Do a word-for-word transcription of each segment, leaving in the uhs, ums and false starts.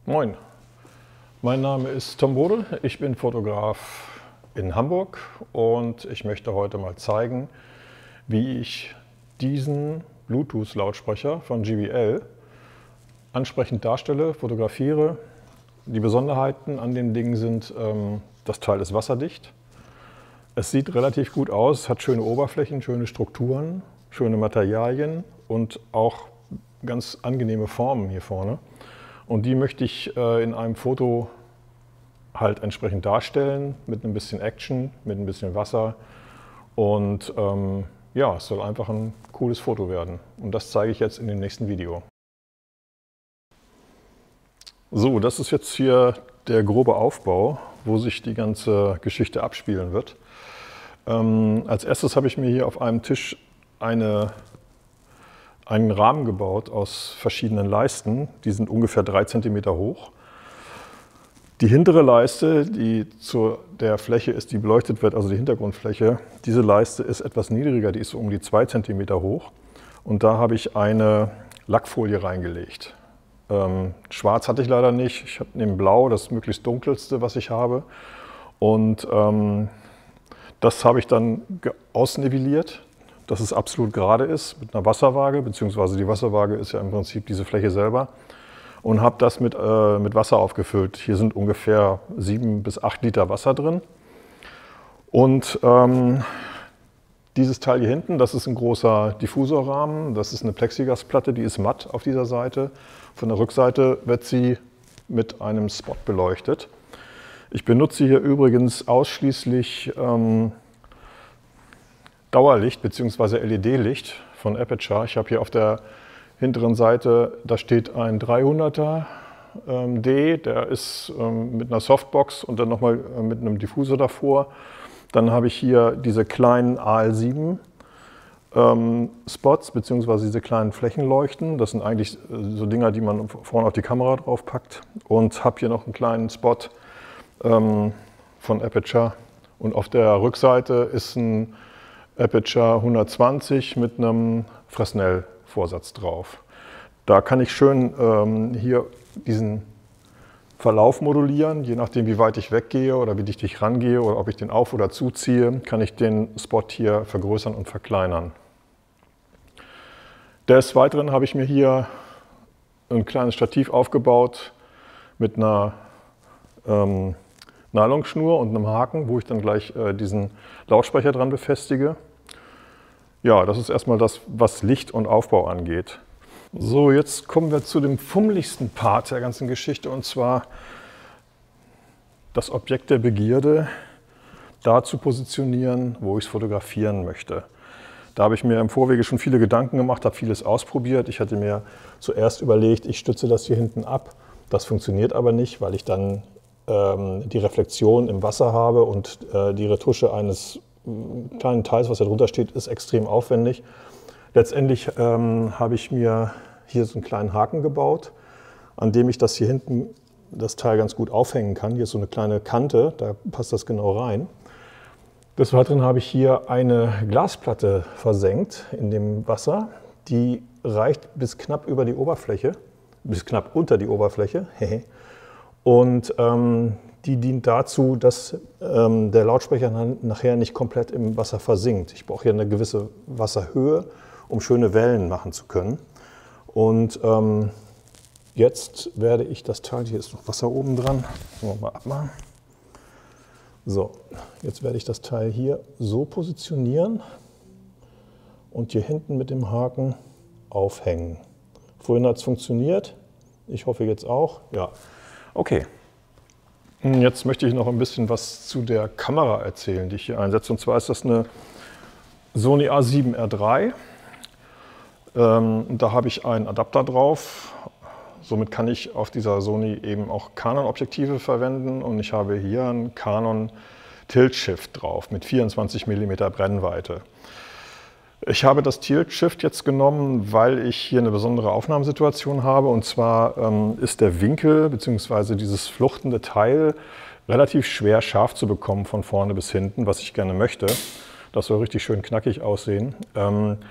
Moin, mein Name ist Tom Bode, ich bin Fotograf in Hamburg und ich möchte heute mal zeigen, wie ich diesen Bluetooth-Lautsprecher von J B L ansprechend darstelle, fotografiere. Die Besonderheiten an dem Ding sind, ähm, das Teil ist wasserdicht. Es sieht relativ gut aus, hat schöne Oberflächen, schöne Strukturen, schöne Materialien und auch ganz angenehme Formen hier vorne. Und die möchte ich äh, in einem Foto halt entsprechend darstellen, mit ein bisschen Action, mit ein bisschen Wasser. Und ähm, ja, es soll einfach ein cooles Foto werden. Und das zeige ich jetzt in dem nächsten Video. So, das ist jetzt hier der grobe Aufbau, wo sich die ganze Geschichte abspielen wird. Ähm, als erstes habe ich mir hier auf einem Tisch eine, einen Rahmen gebaut aus verschiedenen Leisten. Die sind ungefähr drei Zentimeter hoch. Die hintere Leiste, die zu der Fläche ist, die beleuchtet wird, also die Hintergrundfläche, diese Leiste ist etwas niedriger, die ist so um die zwei Zentimeter hoch. Und da habe ich eine Lackfolie reingelegt. Ähm, Schwarz hatte ich leider nicht, ich nehme Blau, das möglichst dunkelste, was ich habe. Und ähm, das habe ich dann ausnivelliert, dass es absolut gerade ist mit einer Wasserwaage, beziehungsweise die Wasserwaage ist ja im Prinzip diese Fläche selber. Und habe das mit, äh, mit Wasser aufgefüllt. Hier sind ungefähr sieben bis acht Liter Wasser drin. Und ähm, dieses Teil hier hinten, das ist ein großer Diffusorrahmen. Das ist eine Plexiglasplatte, die ist matt auf dieser Seite. Von der Rückseite wird sie mit einem Spot beleuchtet. Ich benutze hier übrigens ausschließlich ähm, Dauerlicht bzw. L E D-Licht von Aperture. Ich habe hier auf der hinteren Seite, da steht ein dreihunderter ähm, D, der ist ähm, mit einer Softbox und dann nochmal äh, mit einem Diffusor davor. Dann habe ich hier diese kleinen A L sieben ähm, Spots, beziehungsweise diese kleinen Flächenleuchten. Das sind eigentlich äh, so Dinger, die man vorne auf die Kamera drauf packt. Und habe hier noch einen kleinen Spot ähm, von Aperture. Und auf der Rückseite ist ein Aperture hundertzwanzig mit einem Fresnel-Vorsatz drauf. Da kann ich schön ähm, hier diesen Verlauf modulieren, je nachdem wie weit ich weggehe oder wie dicht ich rangehe oder ob ich den auf- oder zuziehe, kann ich den Spot hier vergrößern und verkleinern. Des Weiteren habe ich mir hier ein kleines Stativ aufgebaut mit einer ähm, Nylonschnur und einem Haken, wo ich dann gleich äh, diesen Lautsprecher dran befestige. Ja, das ist erstmal das, was Licht und Aufbau angeht. So, jetzt kommen wir zu dem fummeligsten Part der ganzen Geschichte, und zwar das Objekt der Begierde da zu positionieren, wo ich es fotografieren möchte. Da habe ich mir im Vorwege schon viele Gedanken gemacht, habe vieles ausprobiert. Ich hatte mir zuerst überlegt, ich stütze das hier hinten ab. Das funktioniert aber nicht, weil ich dann ähm, die Reflexion im Wasser habe und äh, die Retusche eines kleinen Teils, was da drunter steht, ist extrem aufwendig. Letztendlich ähm, habe ich mir hier so einen kleinen Haken gebaut, an dem ich das hier hinten, das Teil ganz gut aufhängen kann. Hier ist so eine kleine Kante, da passt das genau rein. Des Weiteren habe ich hier eine Glasplatte versenkt in dem Wasser. Die reicht bis knapp über die Oberfläche, bis knapp unter die Oberfläche. Und ähm, die dient dazu, dass ähm, der Lautsprecher nachher nicht komplett im Wasser versinkt. Ich brauche hier eine gewisse Wasserhöhe, um schöne Wellen machen zu können. Und ähm, jetzt werde ich das Teil, hier ist noch Wasser oben dran, wollen wir mal abmachen. So, jetzt werde ich das Teil hier so positionieren und hier hinten mit dem Haken aufhängen. Vorhin hat es funktioniert, ich hoffe jetzt auch. Ja, okay. Jetzt möchte ich noch ein bisschen was zu der Kamera erzählen, die ich hier einsetze. Und zwar ist das eine Sony A sieben R drei. Ähm, da habe ich einen Adapter drauf. Somit kann ich auf dieser Sony eben auch Canon-Objektive verwenden. Und ich habe hier einen Canon Tilt Shift drauf mit vierundzwanzig Millimeter Brennweite. Ich habe das Tilt Shift jetzt genommen, weil ich hier eine besondere Aufnahmesituation habe. Und zwar ähm, ist der Winkel bzw. dieses fluchtende Teil relativ schwer scharf zu bekommen von vorne bis hinten, was ich gerne möchte. Das soll richtig schön knackig aussehen. Ähm,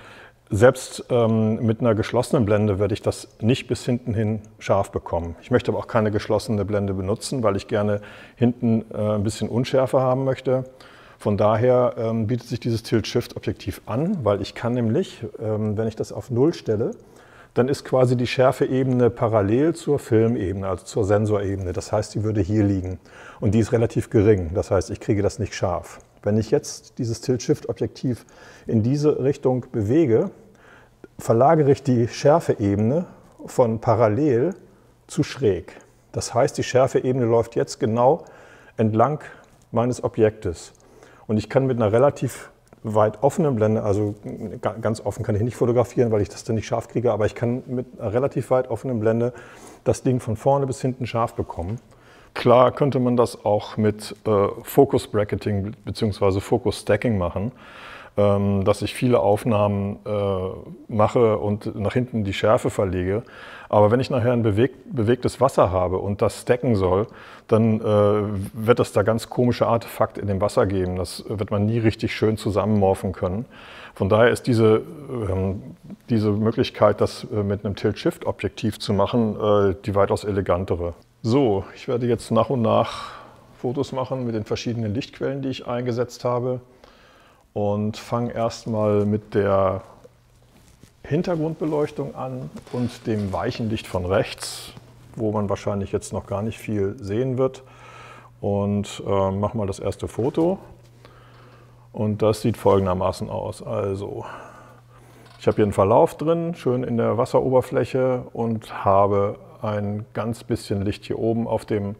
Selbst ähm, mit einer geschlossenen Blende werde ich das nicht bis hinten hin scharf bekommen. Ich möchte aber auch keine geschlossene Blende benutzen, weil ich gerne hinten äh, ein bisschen Unschärfe haben möchte. Von daher ähm, bietet sich dieses Tilt-Shift-Objektiv an, weil ich kann nämlich, ähm, wenn ich das auf Null stelle, dann ist quasi die Schärfeebene parallel zur Filmebene, also zur Sensorebene. Das heißt, die würde hier liegen und die ist relativ gering. Das heißt, ich kriege das nicht scharf. Wenn ich jetzt dieses Tilt-Shift-Objektiv in diese Richtung bewege, verlagere ich die Schärfeebene von parallel zu schräg. Das heißt, die Schärfeebene läuft jetzt genau entlang meines Objektes. Und ich kann mit einer relativ weit offenen Blende, also ganz offen kann ich nicht fotografieren, weil ich das dann nicht scharf kriege, aber ich kann mit einer relativ weit offenen Blende das Ding von vorne bis hinten scharf bekommen. Klar könnte man das auch mit äh, Focus Bracketing bzw. Focus Stacking machen, ähm, dass ich viele Aufnahmen äh, mache und nach hinten die Schärfe verlege. Aber wenn ich nachher ein beweg bewegtes Wasser habe und das stacken soll, dann äh, wird es da ganz komische Artefakte in dem Wasser geben. Das wird man nie richtig schön zusammenmorphen können. Von daher ist diese, ähm, diese Möglichkeit, das äh, mit einem Tilt-Shift-Objektiv zu machen, äh, die weitaus elegantere. So, ich werde jetzt nach und nach Fotos machen mit den verschiedenen Lichtquellen, die ich eingesetzt habe, und fange erstmal mit der Hintergrundbeleuchtung an und dem weichen Licht von rechts, wo man wahrscheinlich jetzt noch gar nicht viel sehen wird, und äh, mache mal das erste Foto. Und das sieht folgendermaßen aus. Also, ich habe hier einen Verlauf drin, schön in der Wasseroberfläche, und habe ein ganz bisschen Licht hier oben auf dem,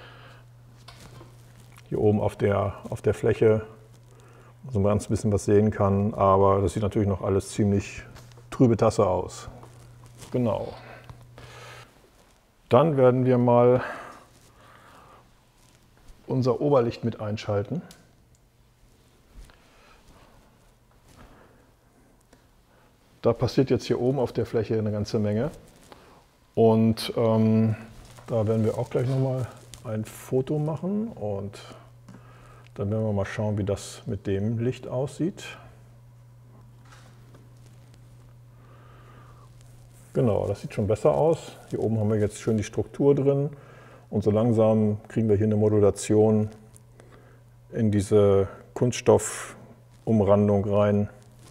hier oben auf der, auf der Fläche, wo man ganz ein bisschen was sehen kann, aber das sieht natürlich noch alles ziemlich trübe Tasse aus. Genau. Dann werden wir mal unser Oberlicht mit einschalten. Da passiert jetzt hier oben auf der Fläche eine ganze Menge. Und ähm, da werden wir auch gleich nochmal ein Foto machen und dann werden wir mal schauen, wie das mit dem Licht aussieht. Genau, das sieht schon besser aus. Hier oben haben wir jetzt schön die Struktur drin und so langsam kriegen wir hier eine Modulation in diese Kunststoffumrandung rein.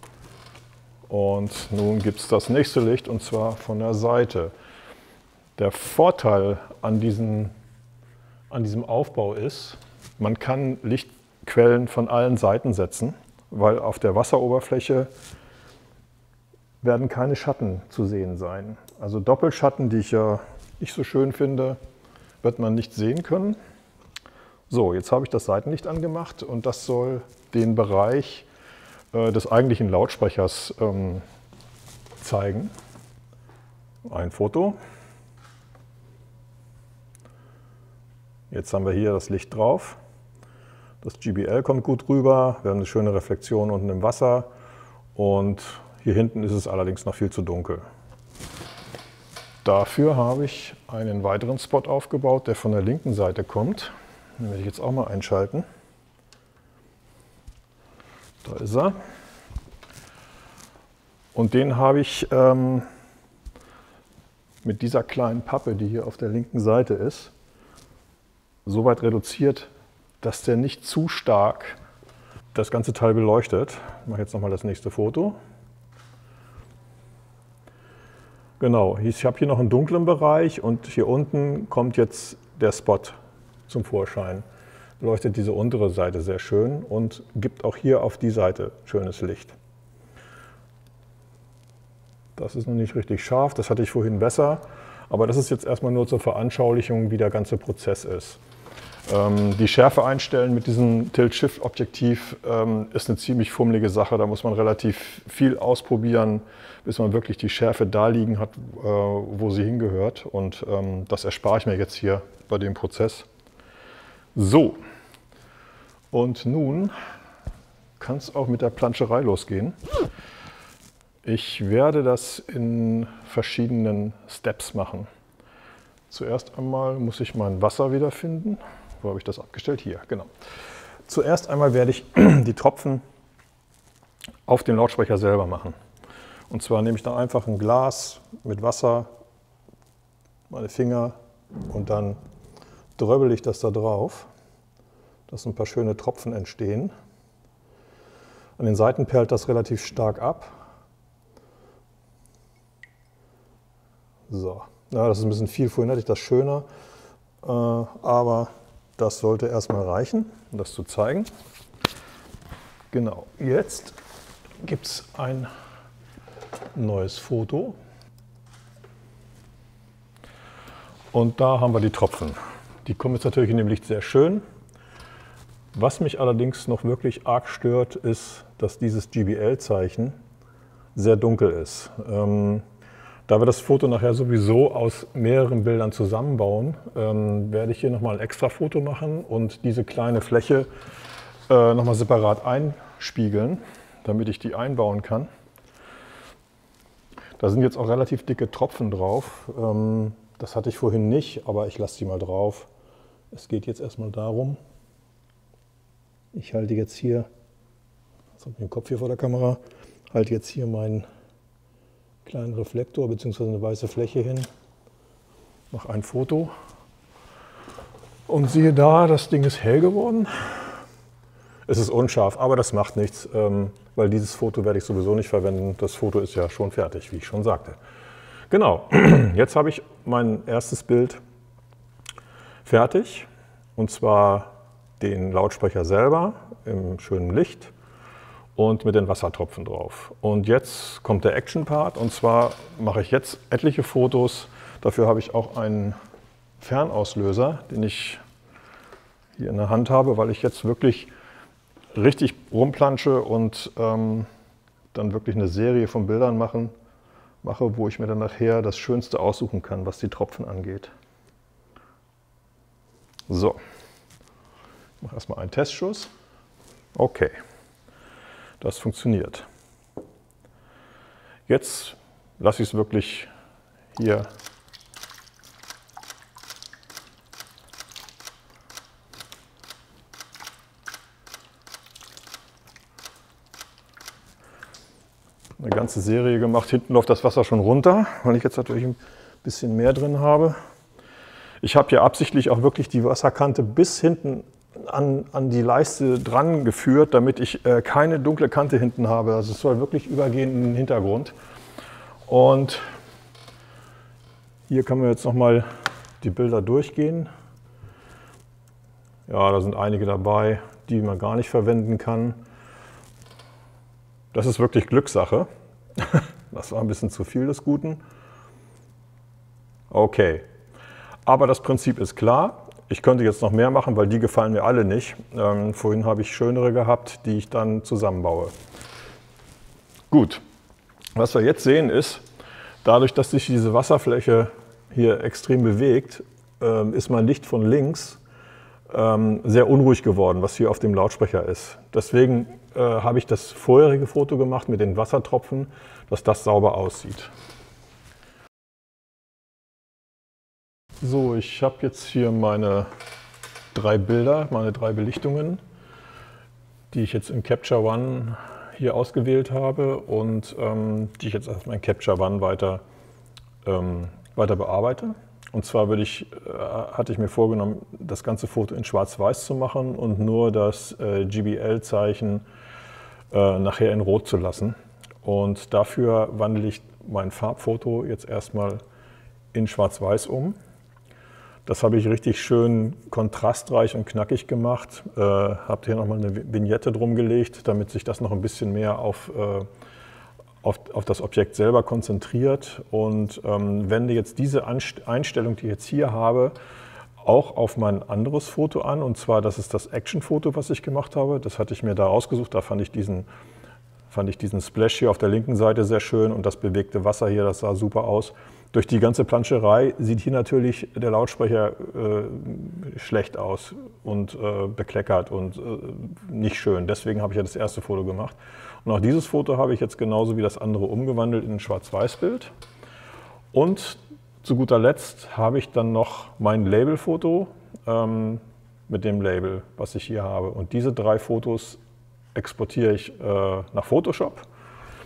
Und nun gibt es das nächste Licht, und zwar von der Seite. Der Vorteil an, diesen, an diesem Aufbau ist, man kann Lichtquellen von allen Seiten setzen, weil auf der Wasseroberfläche werden keine Schatten zu sehen sein. Also Doppelschatten, die ich ja nicht so schön finde, wird man nicht sehen können. So, jetzt habe ich das Seitenlicht angemacht und das soll den Bereich äh, des eigentlichen Lautsprechers ähm, zeigen. Ein Foto. Jetzt haben wir hier das Licht drauf. Das G B L kommt gut rüber. Wir haben eine schöne Reflexion unten im Wasser. Und hier hinten ist es allerdings noch viel zu dunkel. Dafür habe ich einen weiteren Spot aufgebaut, der von der linken Seite kommt. Den werde ich jetzt auch mal einschalten. Da ist er. Und den habe ich ähm, mit dieser kleinen Pappe, die hier auf der linken Seite ist, so weit reduziert, dass der nicht zu stark das ganze Teil beleuchtet. Ich mache jetzt nochmal das nächste Foto. Genau, ich habe hier noch einen dunklen Bereich und hier unten kommt jetzt der Spot zum Vorschein. Leuchtet diese untere Seite sehr schön und gibt auch hier auf die Seite schönes Licht. Das ist noch nicht richtig scharf, das hatte ich vorhin besser, aber das ist jetzt erstmal nur zur Veranschaulichung, wie der ganze Prozess ist. Ähm, die Schärfe einstellen mit diesem Tilt-Shift-Objektiv ähm, ist eine ziemlich fummelige Sache. Da muss man relativ viel ausprobieren, bis man wirklich die Schärfe da liegen hat, äh, wo sie hingehört. Und ähm, das erspare ich mir jetzt hier bei dem Prozess. So, und nun kann es auch mit der Planscherei losgehen. Ich werde das in verschiedenen Steps machen. Zuerst einmal muss ich mein Wasser wiederfinden. Wo habe ich das abgestellt? Hier, genau. Zuerst einmal werde ich die Tropfen auf den Lautsprecher selber machen. Und zwar nehme ich da einfach ein Glas mit Wasser, meine Finger und dann dröbbel ich das da drauf, dass ein paar schöne Tropfen entstehen. An den Seiten perlt das relativ stark ab. So, ja, das ist ein bisschen viel, vorhin hatte ich das schöner, äh, aber das sollte erstmal reichen, um das zu zeigen. Genau, jetzt gibt es ein neues Foto. Und da haben wir die Tropfen. Die kommen jetzt natürlich in dem Licht sehr schön. Was mich allerdings noch wirklich arg stört, ist, dass dieses G B L-Zeichen sehr dunkel ist. Ähm, da wir das Foto nachher sowieso aus mehreren Bildern zusammenbauen, ähm, werde ich hier nochmal ein extra Foto machen und diese kleine Fläche äh, nochmal separat einspiegeln, damit ich die einbauen kann. Da sind jetzt auch relativ dicke Tropfen drauf. Ähm, das hatte ich vorhin nicht, aber ich lasse die mal drauf. Es geht jetzt erstmal darum, ich halte jetzt hier, jetzt habe ich den Kopf hier vor der Kamera, halte jetzt hier meinen kleinen Reflektor bzw. eine weiße Fläche hin, mache ein Foto und siehe da, das Ding ist hell geworden. Es ist unscharf, aber das macht nichts, weil dieses Foto werde ich sowieso nicht verwenden. Das Foto ist ja schon fertig, wie ich schon sagte. Genau, jetzt habe ich mein erstes Bild fertig, und zwar den Lautsprecher selber im schönen Licht und mit den Wassertropfen drauf. Und jetzt kommt der Action-Part, und zwar mache ich jetzt etliche Fotos. Dafür habe ich auch einen Fernauslöser, den ich hier in der Hand habe, weil ich jetzt wirklich richtig rumplansche und ähm, dann wirklich eine Serie von Bildern machen, mache, wo ich mir dann nachher das Schönste aussuchen kann, was die Tropfen angeht. So, ich mache erstmal einen Testschuss. Okay, das funktioniert. Jetzt lasse ich es wirklich hier eine ganze Serie gemacht. Hinten läuft das Wasser schon runter, weil ich jetzt natürlich ein bisschen mehr drin habe. Ich habe hier absichtlich auch wirklich die Wasserkante bis hinten an, an die Leiste dran geführt, damit ich äh, keine dunkle Kante hinten habe. Also es soll wirklich übergehen in den Hintergrund. Und hier kann man jetzt nochmal die Bilder durchgehen. Ja, da sind einige dabei, die man gar nicht verwenden kann. Das ist wirklich Glückssache. Das war ein bisschen zu viel des Guten. Okay, aber das Prinzip ist klar. Ich könnte jetzt noch mehr machen, weil die gefallen mir alle nicht. Ähm, vorhin habe ich schönere gehabt, die ich dann zusammenbaue. Gut, was wir jetzt sehen ist, dadurch, dass sich diese Wasserfläche hier extrem bewegt, ähm, ist mein Licht von links ähm, sehr unruhig geworden, was hier auf dem Lautsprecher ist. Deswegen äh, habe ich das vorherige Foto gemacht mit den Wassertropfen, dass das sauber aussieht. So, ich habe jetzt hier meine drei Bilder, meine drei Belichtungen, die ich jetzt in Capture One hier ausgewählt habe und ähm, die ich jetzt erstmal in Capture One weiter, ähm, weiter bearbeite. Und zwar würde ich, äh, hatte ich mir vorgenommen, das ganze Foto in Schwarz-Weiß zu machen und nur das äh, G B L-Zeichen äh, nachher in Rot zu lassen. Und dafür wandle ich mein Farbfoto jetzt erstmal in Schwarz-Weiß um. Das habe ich richtig schön kontrastreich und knackig gemacht. Äh, habe hier nochmal eine Vignette drum gelegt, damit sich das noch ein bisschen mehr auf, äh, auf, auf das Objekt selber konzentriert. Und ähm, wende jetzt diese Einstellung, die ich jetzt hier habe, auch auf mein anderes Foto an. Und zwar, das ist das Action-Foto, was ich gemacht habe. Das hatte ich mir da rausgesucht. Da fand ich diesen, fand ich diesen Splash hier auf der linken Seite sehr schön und das bewegte Wasser hier, das sah super aus. Durch die ganze Planscherei sieht hier natürlich der Lautsprecher äh, schlecht aus und äh, bekleckert und äh, nicht schön. Deswegen habe ich ja das erste Foto gemacht. Und auch dieses Foto habe ich jetzt genauso wie das andere umgewandelt in ein Schwarz-Weiß-Bild. Und zu guter Letzt habe ich dann noch mein Labelfoto ähm, mit dem Label, was ich hier habe. Und diese drei Fotos exportiere ich äh, nach Photoshop.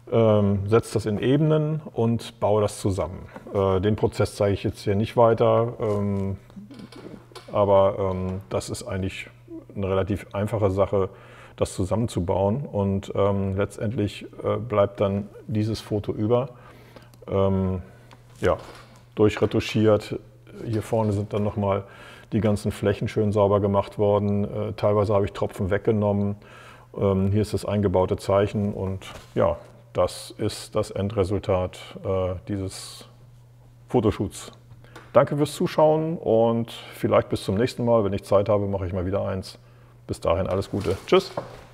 ähm, setze das in Ebenen und baue das zusammen. Äh, den Prozess zeige ich jetzt hier nicht weiter, ähm, aber ähm, das ist eigentlich eine relativ einfache Sache, das zusammenzubauen. Und ähm, letztendlich äh, bleibt dann dieses Foto über. Ähm, ja, durchretuschiert. Hier vorne sind dann nochmal die ganzen Flächen schön sauber gemacht worden. Äh, teilweise habe ich Tropfen weggenommen. Ähm, hier ist das eingebaute Zeichen und ja, das ist das Endresultat äh, dieses Fotoshoots. Danke fürs Zuschauen und vielleicht bis zum nächsten Mal. Wenn ich Zeit habe, mache ich mal wieder eins. Bis dahin alles Gute. Tschüss!